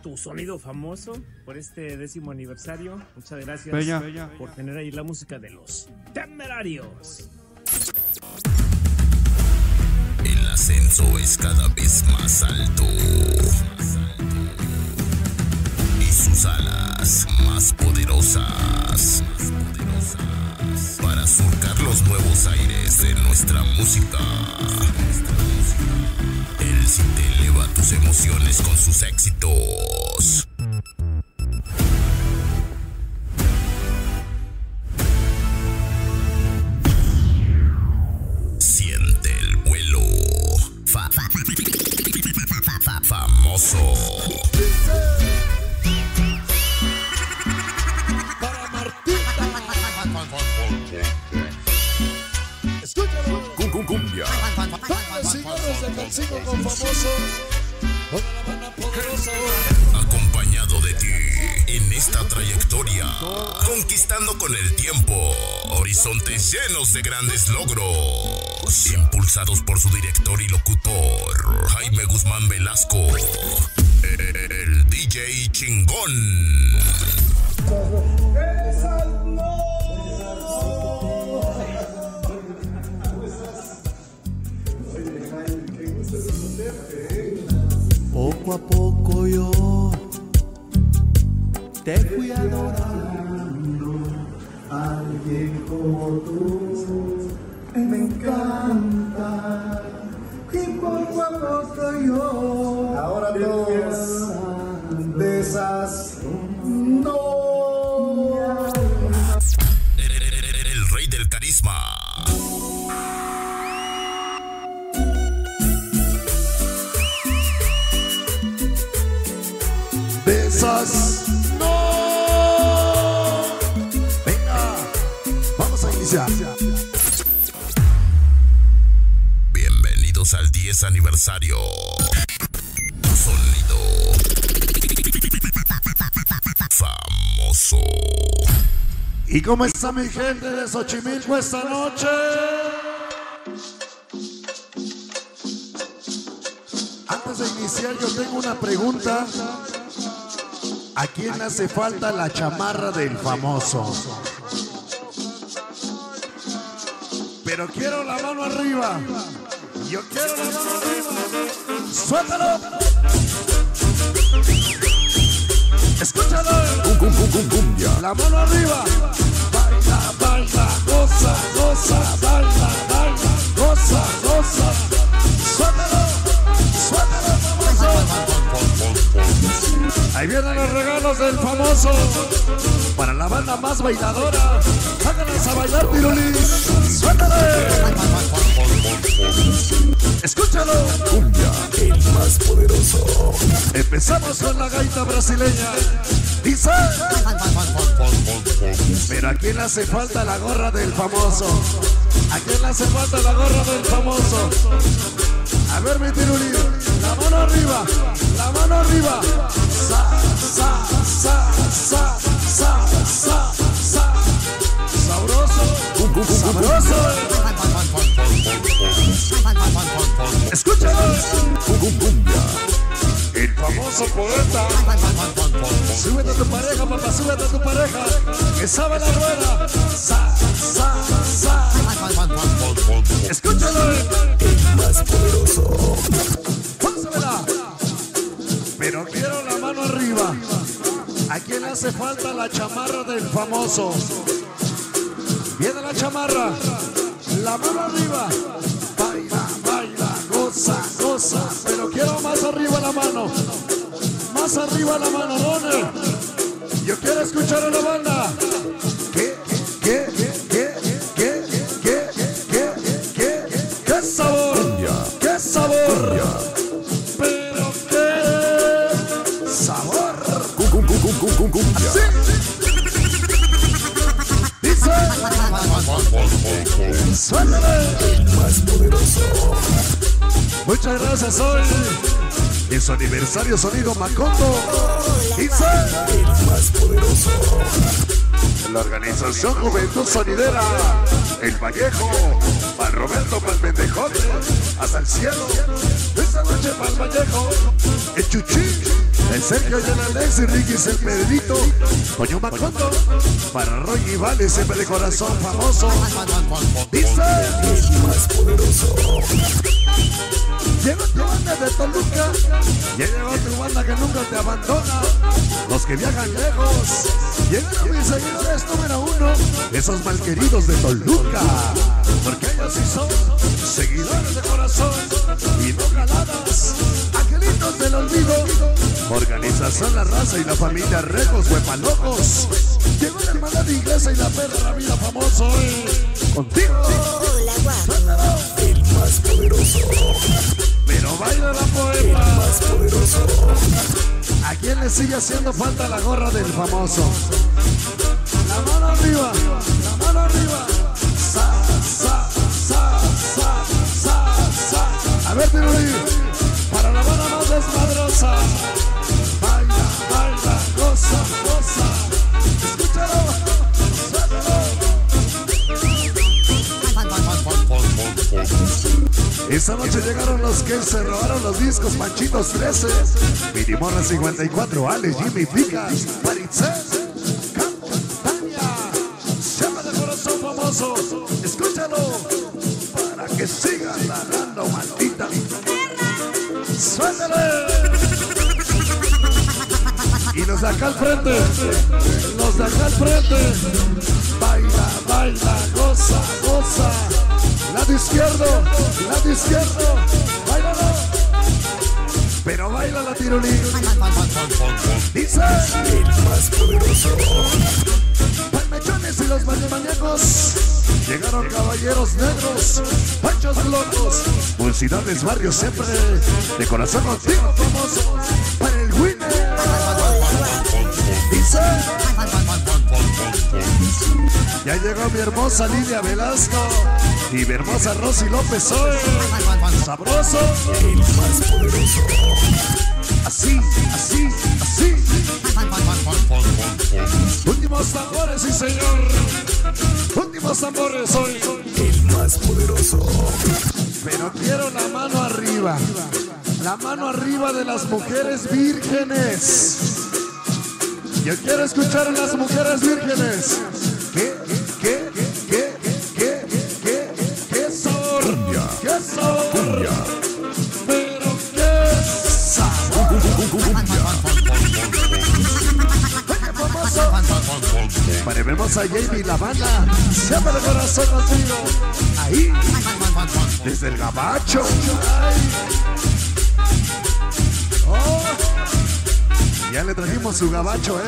tu sonido famoso por este 10º aniversario. Muchas gracias por tener ahí la música de los Temerarios. El ascenso es cada vez más alto y sus alas más poderosas para surcar los nuevos aires de nuestra música. Él sí te eleva tus emociones con sus éxitos. Siente el vuelo famoso. Para Martita. Escúchalo. Cumbia. Cigarros de calcino con famoso. Toda la banda poderosa. Acompañado de ti en esta trayectoria, conquistando con el tiempo horizontes llenos de grandes logros, impulsados por su director y locutor Jaime Guzmán Velasco, el DJ Chingón. Poco a poco yo te fui adorando, alguien como tú me encanta, y poco a poco yo ahora todos besas no. El rey del carisma. Besas no. Venga, vamos a iniciar. Bienvenidos al 10 aniversario. Sonido famoso. ¿Y cómo está mi gente de Xochimilco esta noche? Antes de iniciar yo tengo una pregunta. ¿A quién hace falta la chamarra del famoso? Pero quiero la mano arriba. Yo quiero la mano arriba. ¡Suéltalo! ¡Escúchalo! La mano arriba. Baila, baila, goza, goza, baila, baila, goza, goza. ¡Suéltalo! ¡Suéltalo, famoso! Ahí vienen los regalos del famoso para la banda más bailadora. Háganlas a bailar, Pirulis. ¡Suéltale! Escúchalo. Cumbia, el más poderoso. Empezamos con la gaita brasileña. Dice. Pero ¿a quién le hace falta la gorra del famoso? ¿A quién le hace falta la gorra del famoso? A ver, mi Tiruli, la mano arriba, la mano arriba. Sa, sa, sa, sa, sa, sa, sa. Sabroso, sabroso. Escúchalo. El famoso poeta. Súbete a tu pareja, papá, súbete a tu pareja. Que sabe la rueda. Sa, sa, sa. Escúchalo. El más poderoso. Pásamela. Pero quiero la mano arriba. ¿A quién le hace falta la chamarra del famoso? Viene la chamarra. La mano arriba. Baila, baila, goza, goza. Pero quiero más arriba la mano. Más arriba la mano, Donner. Yo quiero escuchar a la banda. ¿Qué sabor? ¿Qué sabor? Pero qué sabor. Así. Dice. Suéltale. El más poderoso. Muchas gracias hoy. En su aniversario Sonido Macondo. Dice. El más poderoso. La organización Juventud Sonidera. El Vallejo. Para Roberto, para el Pendejote. Hasta el cielo. Esta noche para el Vallejo. El Chuchín. El Sergio y el Alex y Ricky es el Pedrito. Toño Macondo. Para Roy y Vale, siempre de corazón famoso. Dice el más poderoso. Llegó tu banda de Toluca. Ya llegó tu banda que nunca te abandona. Los que viajan lejos. Llegaron mis seguidores número 1. Esos malqueridos de Toluca. Porque ellos sí son seguidores de corazón y no galadas. Angelitos del olvido. Organización La Raza y la familia Rejos Huepalocos. Llegó la hermandad inglesa y la perra la vida famoso. Contigo. El más poderoso. Pero baila la poeta. El más poderoso. ¿A quién le sigue haciendo falta la gorra del famoso? La mano arriba. La mano arriba. Sa, sa, sa, sa, sa, sa. A ver, Tirulí. Para la banda más desmadrosa. Baila, baila, goza, goza. Escúchalo, suéltalo. Esta noche llegaron los que se robaron los discos. Panchitos 13, Minimorra 54, Ale, Jimmy Picas, Maritzel, Campania, siempre de corazón famoso. Escúchalo para que sigan ganando, maldita. Suéltale. Y los de acá al frente, los de acá al frente. Baila, baila, goza, goza. Lado izquierdo, bailalo. Pero baila la Tirulí. Dice el más poderoso. Palmechones y los mañacos. Llegaron caballeros negros, panchos locos. Pulsidades barrios siempre de corazón contigo famoso. Para el winner. Dice. Ya llegó mi hermosa Lidia Velasco y mi hermosa Rosy López hoy. Sabroso. El más poderoso. Así, así, así. Últimos tambores, sí señor. Últimos tambores hoy. El más poderoso. Pero quiero la mano arriba. La mano arriba de las mujeres vírgenes. Yo quiero escuchar a las mujeres vírgenes. ¿Qué son? ¿Qué son? Pero qué sabor. Para vemos a Jamie La Banda, siempre de corazón contigo. Ahí, desde el gabacho. Oh, ya le trajimos su gabacho,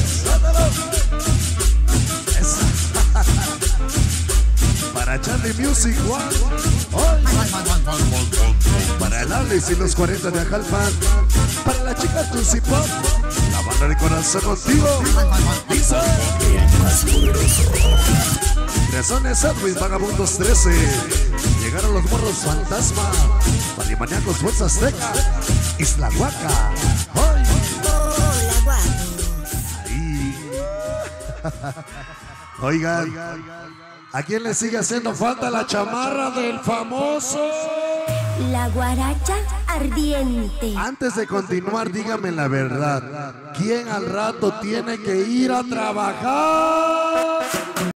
Para Charlie Music One. Para el Alex y los 40 de Ajalpan. Para la chica Tusi Pop. La banda de corazón contigo. Dice el más poderoso. Creaciones Edwin Vagabundos 13. Llegaron los morros fantasma. Palimaniacos Fuerza Azteca. Isla Huaca. Oigan, ¿a quién le sigue haciendo falta la chamarra del famoso? La guaracha ardiente. Antes de continuar, dígame la verdad. ¿Quién al rato tiene que ir a trabajar?